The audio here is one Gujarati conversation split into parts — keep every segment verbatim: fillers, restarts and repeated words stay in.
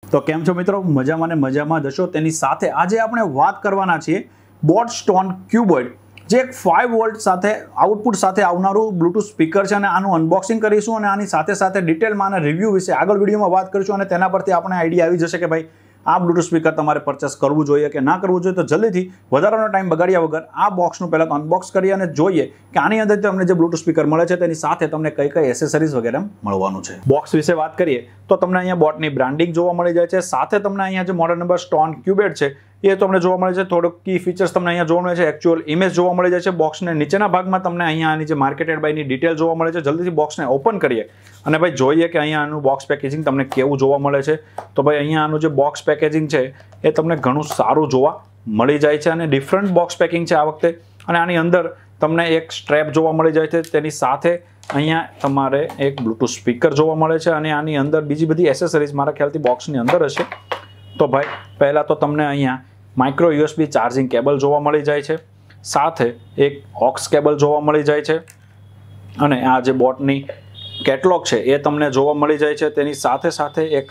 તો કેમ છો મિત્રો, મજામાં ને મજામાં જ હશો। તેની સાથે આજે આપણે વાત કરવાના છીએ બોટ સ્ટોન ક્યુબોઇડ, જે એક ફાઇવ વોલ્ટ સાથે આઉટપુટ સાથે આવનારું બ્લૂટૂથ સ્પીકર છે અને આનું અનબોક્સિંગ કરીશું અને આની સાથે સાથે ડિટેલમાં આના રિવ્યૂ વિશે આગળ વિડીયોમાં વાત કરીશું અને તેના પરથી આપણે આઈડિયા આવી જશે કે ભાઈ આ બ્લૂટૂથ સ્પીકર તમારે પરચેસ કરવું જોઈએ કે ના કરવું જોઈએ। તો જલ્દીથી વધારાનો ટાઈમ બગાડ્યા વગર આ બોક્સનું પહેલાં તો અનબોક્સ કરીએ અને જોઈએ કે આની અંદર તમને જે બ્લૂટૂથ સ્પીકર મળે છે તેની સાથે તમને કઈ કઈ એસેસરીઝ વગેરે મળવાનું છે। બોક્સ વિશે વાત કરીએ તો તમને અહીંયા બોટની બ્રાન્ડિંગ જોવા મળી જાય છે, સાથે તમને અહીંયા જે મોડલ નંબર સ્ટોન ક્યુબોઇડ છે એ તમને જોવા મળે છે। થોડુંક કી ફીચર્સ તમને અહીંયા જોવા મળે છે, એક્ચ્યુઅલ ઇમેજ જોવા મળી જાય છે। બોક્સને નીચેના ભાગમાં તમને અહીંયા આની જે માર્કેટેડ બાયની ડિટેલ જોવા મળે છે। જલ્દીથી બોક્સને ઓપન કરીએ અને ભાઈ જોઈએ કે અહીંયા આનું બોક્સ પેકેજિંગ તમને કેવું જોવા મળે છે। તો ભાઈ અહીંયા આનું જે બોક્સ પેકેજિંગ છે એ તમને ઘણું સારું જોવા મળી જાય છે અને ડિફરન્ટ બોક્સ પેકિંગ છે આ વખતે। અને આની અંદર તમને એક સ્ટ્રેપ જોવા મળી જાય છે, તેની સાથે અહીંયા તમારે એક બ્લૂટૂથ સ્પીકર જોવા મળે છે અને આની અંદર બીજી બધી એસેસરીઝ મારા ખ્યાલથી બોક્સની અંદર હશે। તો ભાઈ પહેલાં તો તમને અહીંયા માઇક્રો યુએસબી ચાર્જિંગ કેબલ જોવા મળી જાય છે, સાથે એક ઓક્સ કેબલ જોવા મળી જાય છે અને આ જે બોટની કેટલોગ છે એ તમને જોવા મળી જાય છે। તેની સાથે સાથે એક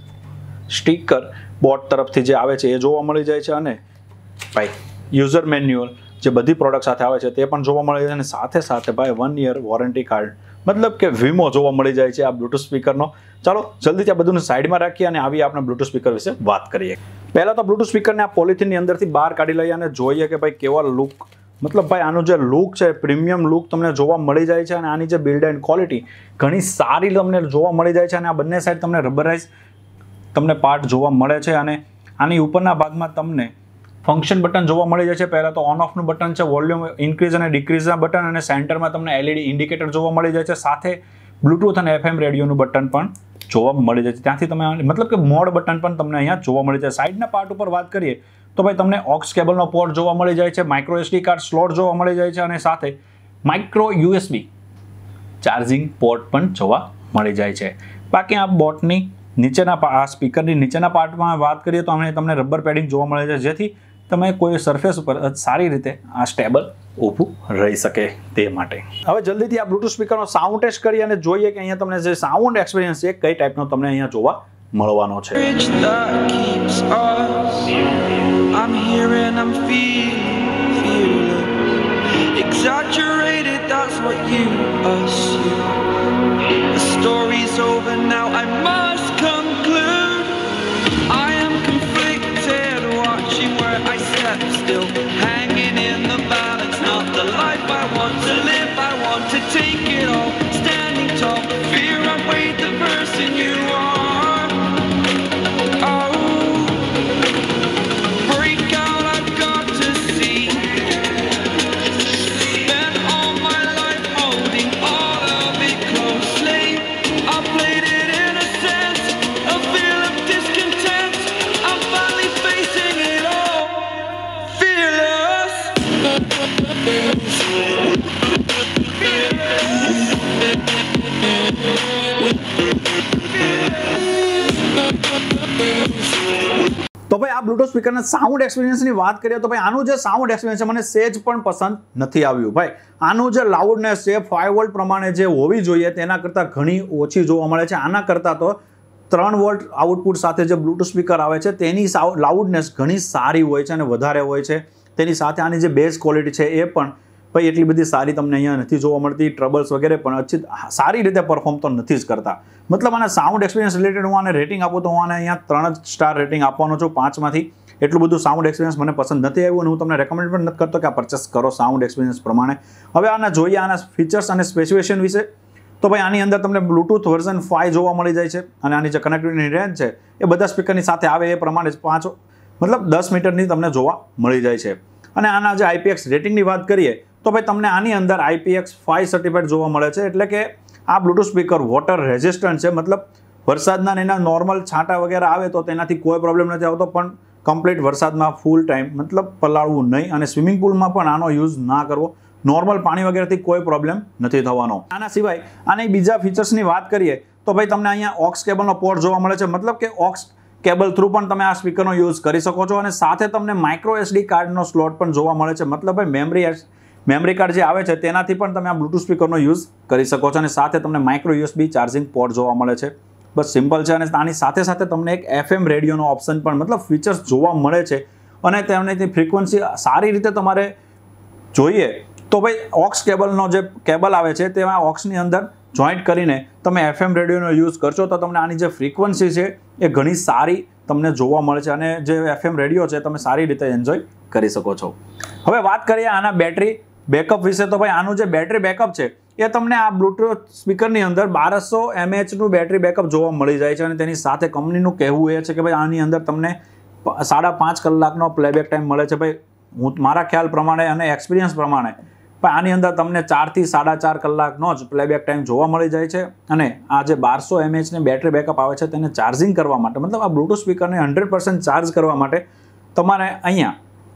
સ્ટીકર બોટ તરફથી જે આવે છે એ જોવા મળી જાય છે અને ભાઈ યુઝર મેન્યુઅલ જે બધી પ્રોડક્ટ સાથે આવે છે તે પણ જોવા મળે છે અને સાથે સાથે ભાઈ વન યર વોરંટી કાર્ડ મતલબ કે વીમો જોવા મળી જાય છે આ બ્લૂટૂથ સ્પીકરનો। ચાલો જલ્દીથી આ બધું સાઈડમાં રાખીએ અને આવી આપણે બ્લૂટૂથ સ્પીકર વિશે વાત કરીએ। પહેલાં તો બ્લૂટૂથ સ્પીકરને આ પોલિથીનની અંદરથી બહાર કાઢી લઈએ અને જોઈએ કે ભાઈ કેવા લુક, મતલબ ભાઈ આનું જે લુક છે પ્રીમિયમ લુક તમને જોવા મળી જાય છે અને આની જે બિલ્ડ એન્ડ ક્વોલિટી ઘણી સારી તમને જોવા મળી જાય છે અને આ બંને સાઈડ તમને રબરાઇઝ તમને પાર્ટ જોવા મળે છે અને આની ઉપરના ભાગમાં તમને ફંક્શન બટન જોવા મળી જાય છે। પહેલાં તો ઓન ઓફનું બટન છે, વોલ્યુમ ઇન્ક્રીઝ અને ડિક્રીઝના બટન અને સેન્ટરમાં તમને એલઈડી ઇન્ડિકેટર જોવા મળી જાય છે, સાથે બ્લૂટૂથ અને એફએમ રેડિયોનું બટન પણ જોવા મળી જાય છે। ત્યાંથી તમે મતલબ કે મોડ બટન પણ તમને અહીંયા જોવા મળી જાય। સાઈડના પાર્ટ ઉપર વાત કરીએ તો ભાઈ તમને ઓક્સ કેબલનો પોર્ટ જોવા મળી જાય છે, માઇક્રો એસડી કાર્ડ સ્લોટ જોવા મળી જાય છે અને સાથે માઇક્રો યુએસબી ચાર્જિંગ પોર્ટ પણ જોવા મળી જાય છે। બાકી આ બોટની નીચેના આ સ્પીકરની નીચેના પાર્ટમાં વાત કરીએ તો અમે તમને રબર પેડિંગ જોવા મળે છે, જેથી તમે કોઈ સરફેસ ઉપર સારી રીતે આ સ્ટેબલ ઊભું રહી શકે તે માટે। હવે જલ્દીથી આ બ્લૂટૂથ સ્પીકરનો સાઉન્ડ ટેસ્ટ કરીએ અને જોઈએ કે અહીંયા તમને જે સાઉન્ડ એક્સપિરિયન્સ છે કઈ ટાઈપનો તમને અહીંયા જોવા મળવાનો છે। Still hanging in the balance, not the life I want to live. I want to take it all, standing tall. Fear I weighed the person you are. Oh, break out, I've got to see. Spent all my life holding all of it closely. I played it in a sense, a feel of discontent. I'm finally facing it all. તો ભાઈ આ બ્લૂટૂથ સ્પીકરના સાઉન્ડ એક્સપિરિયન્સની વાત કરીએ તો ભાઈ આનું જે સાઉન્ડ એક્સપિરિયન્સ છે મને સેજ પણ પસંદ નથી આવ્યું। ભાઈ આનું જે લાઉડનેસ છે ફાઇવ વોલ્ટ પ્રમાણે જે હોવી જોઈએ તેના કરતાં ઘણી ઓછી જોવા મળે છે। આના કરતાં તો ત્રણ વોલ્ટ આઉટપુટ સાથે જે બ્લૂટૂથ સ્પીકર આવે છે તેની લાઉડનેસ ઘણી સારી હોય છે અને વધારે હોય છે। તેની સાથે આની જે બેઝ ક્વોલિટી છે એ પણ ભાઈ એટલી બધી સારી તમને અહીંયા નથી જોવા મળતી। ટ્રબલ્સ વગેરે પણ અચ્છી સારી રીતે પરફોર્મ તો નથી જ કરતા। મતલબ આના સાઉન્ડ એક્સપિરિયન્સ રિલેટેડ હું આને રેટિંગ આપું તો હું આને અહીંયા ત્રણ જ સ્ટાર રેટિંગ આપવાનો છું પાંચમાંથી। એટલું બધું સાઉન્ડ એક્સપિરિયન્સ મને પસંદ નથી આવ્યું અને હું તમને રેકમેન્ડ પણ નથી કરતો કે આ પરચેસ કરો સાઉન્ડ એક્સપિરિયન્સ પ્રમાણે। હવે આના જોઈએ આના ફીચર્સ અને સ્પેસિફિકેશન વિશે તો ભાઈ આની અંદર તમને બ્લૂટૂથ વર્ઝન ફાઇવ જોવા મળી જાય છે અને આની જે કનેક્ટિવિટીની રેન્જ છે એ બધા સ્પીકરની સાથે આવે એ પ્રમાણે જ પાંચ મતલબ દસ મીટરની તમને જોવા મળી જાય છે। અને આના જે આઈપીએક્સ રેટિંગની વાત કરીએ તો ભાઈ તમને આની અંદર આઈપીએક્સ ફાઇવ સર્ટિફાઈડ જોવા મળે છે, એટલે કે આ બ્લૂટૂથ સ્પીકર વોટર રેઝિસ્ટન્ટ છે। મતલબ વરસાદના એના નોર્મલ છાંટા વગેરે આવે તો તેનાથી કોઈ પ્રોબ્લેમ નથી આવતો, પણ કમ્પ્લીટ વરસાદમાં ફૂલ ટાઈમ મતલબ પલાળવું નહીં અને સ્વિમિંગ પુલમાં પણ આનો યુઝ ના કરવો। નોર્મલ પાણી વગેરેથી કોઈ પ્રોબ્લેમ નથી થવાનો। આના સિવાય આની બીજા ફીચર્સની વાત કરીએ તો ભાઈ તમને અહીંયા ઓક્સ કેબલનો પોર્ટ જોવા મળે છે, મતલબ કે ઓક્સ કેબલ થ્રુ પણ તમે આ સ્પીકરનો યુઝ કરી શકો છો અને સાથે તમને માઇક્રો એસડી કાર્ડનો સ્લોટ પણ જોવા મળે છે। મતલબ ભાઈ મેમરી મેમરી કાર્ડ જે આવે છે તેનાથી પણ તમે આ બ્લૂટૂથ સ્પીકરનો યુઝ કરી શકો છો અને સાથે તમને માઇક્રો યુએસબી ચાર્જિંગ પોર્ટ જોવા મળે છે। બસ સિમ્પલ છે. અને આની સાથે સાથે તમને એક એફએમ રેડિયોનો ઓપ્શન પણ મતલબ ફીચર્સ જોવા મળે છે. અને તેની ફ્રીક્વન્સી સારી રીતે તમારે જોઈએ તો ભાઈ ઓક્સ કેબલનો જે કેબલ આવે છે તેમાં ઓક્સની અંદર જોઈન્ટ કરીને તમે એફએમ રેડિયોનો યુઝ કરશો તો તમને આની જે ફ્રીક્વન્સી છે એ ઘણી સારી તમને જોવા મળે છે અને જે એફએમ રેડિયો છે તમે સારી રીતે એન્જોય કરી શકો છો. હવે વાત કરીએ આના બેટરી બેકઅપ વિશે. તો ભાઈ આનું જે બેટરી બેકઅપ છે એ તમને આ બ્લૂટૂથ સ્પીકરની અંદર બારસો એમએચનું બેટરી બેકઅપ જોવા મળી જાય છે. અને તેની સાથે કંપનીનું કહેવું એ છે કે ભાઈ આની અંદર તમને સાડા પાંચ કલાકનો પ્લેબેક ટાઈમ મળે છે. ભાઈ હું મારા ખ્યાલ પ્રમાણે અને એક્સપિરિયન્સ પ્રમાણે પણ આની અંદર તમને ચારથી સાડા ચાર કલાકનો જ પ્લેબેક ટાઈમ જોવા મળી જાય છે. અને આ જે બારસો એમએચની બેટરી બેકઅપ આવે છે તેને ચાર્જિંગ કરવા માટે મતલબ આ બ્લૂટૂથ સ્પીકરને હંડ્રેડ પર્સન્ટ ચાર્જ કરવા માટે તમારે અહીંયા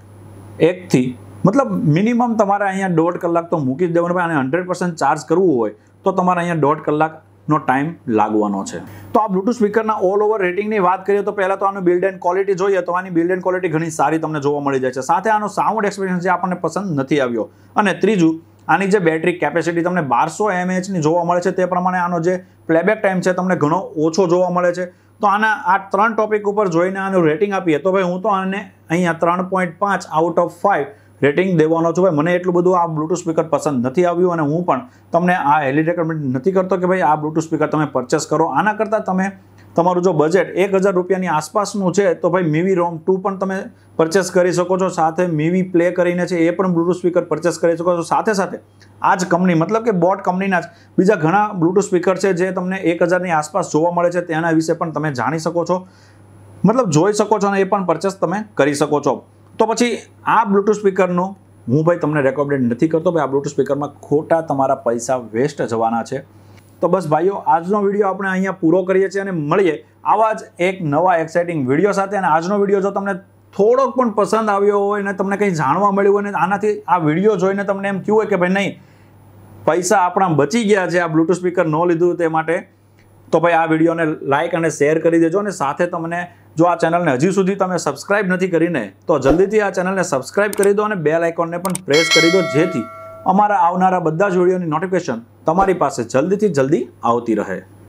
એકથી મતલબ મિનિમમ તમારે અહીંયા દોઢ કલાક તો મૂકી જ દેવાનું. અને હંડ્રેડ પર્સન્ટ ચાર્જ કરવું હોય તો તમારે અહીંયા દોઢ કલાકનો ટાઈમ લાગવાનો છે. તો આ બ્લૂટૂથ સ્પીકરના ઓલ ઓવર રેટિંગની વાત કરીએ તો પહેલાં તો આનું બિલ્ડ એન્ડ ક્વોલિટી જોઈએ તો આની બિલ્ડ એન્ડ ક્વોલિટી ઘણી સારી તમને જોવા મળી જાય છે. સાથે આનો સાઉન્ડ એક્સપિરિયન્સ જે આપણને પસંદ નથી આવ્યો. અને ત્રીજું આની જે બેટરી કેપેસિટી તમને બારસો એમએચની જોવા મળે છે તે પ્રમાણે આનો જે પ્લેબેક ટાઈમ છે તમને ઘણો ઓછો જોવા મળે છે. તો આના આ ત્રણ ટોપિક ઉપર જોઈને આનું રેટિંગ આપીએ તો ભાઈ હું તો આને અહીંયા ત્રણ પોઈન્ટ પાંચ આઉટ ઓફ ફાઇવ રેટિંગ દેવાનો છું. ભાઈ મને એટલું બધું આ બ્લૂટૂથ સ્પીકર પસંદ નથી આવ્યું અને હું પણ તમને આ હેલી રેકમેન્ડ નથી કરતો કે ભાઈ આ બ્લૂટૂથ સ્પીકર તમે પરચેસ કરો. આના કરતાં તમે તમારું જો બજેટ એક હજાર રૂપિયાની આસપાસનું છે તો ભાઈ મીવી રોમ ટુ પણ તમે પરચેસ કરી શકો છો. સાથે મીવી પ્લે કરીને છે એ પણ બ્લૂટૂથ સ્પીકર પરચેસ કરી શકો છો. સાથે સાથે આ જ કંપની મતલબ કે બોટ કંપનીના જ બીજા ઘણા બ્લૂટૂથ સ્પીકર છે જે તમને એક હજારની આસપાસ જોવા મળે છે તેના વિશે પણ તમે જાણી શકો છો મતલબ જોઈ શકો છો અને એ પણ પરચેસ તમે કરી શકો છો. તો પછી આ બ્લૂટૂથ સ્પીકરનું હું ભાઈ તમને રેકમેન્ડ નથી કરતો. ભાઈ આ બ્લૂટૂથ સ્પીકરમાં ખોટા તમારા પૈસા વેસ્ટ જવાના છે. તો બસ ભાઈઓ આજનો વિડીયો આપણે અહીંયા પૂરો કરીએ છીએ અને મળીએ આવા જ એક નવા એક્સાઇટિંગ વિડીયો સાથે. અને આજનો વિડીયો જો તમને થોડોક પણ પસંદ આવ્યો હોય ને તમને કંઈ જાણવા મળ્યું હોય ને આનાથી આ વિડીયો જોઈને તમને એમ થયું હોય કે ભાઈ નહીં પૈસા આપણા બચી ગયા છે આ બ્લૂટૂથ સ્પીકર ન લીધું તે માટે તો ભાઈ આ વિડીયોને લાઇક અને શેર કરી દેજો. અને સાથે તમને જો આ ચેનલને હજી સુધી તમે સબસ્ક્રાઇબ નથી કરીને તો જલ્દીથી આ ચેનલને સબસ્ક્રાઇબ કરી દો અને બેલ આઇકોનને પણ પ્રેસ કરી દો જેથી અમારા આવનારા બધા જ વિડીયોની નોટિફિકેશન તમારી પાસે જલ્દીથી જલ્દી આવતી રહે.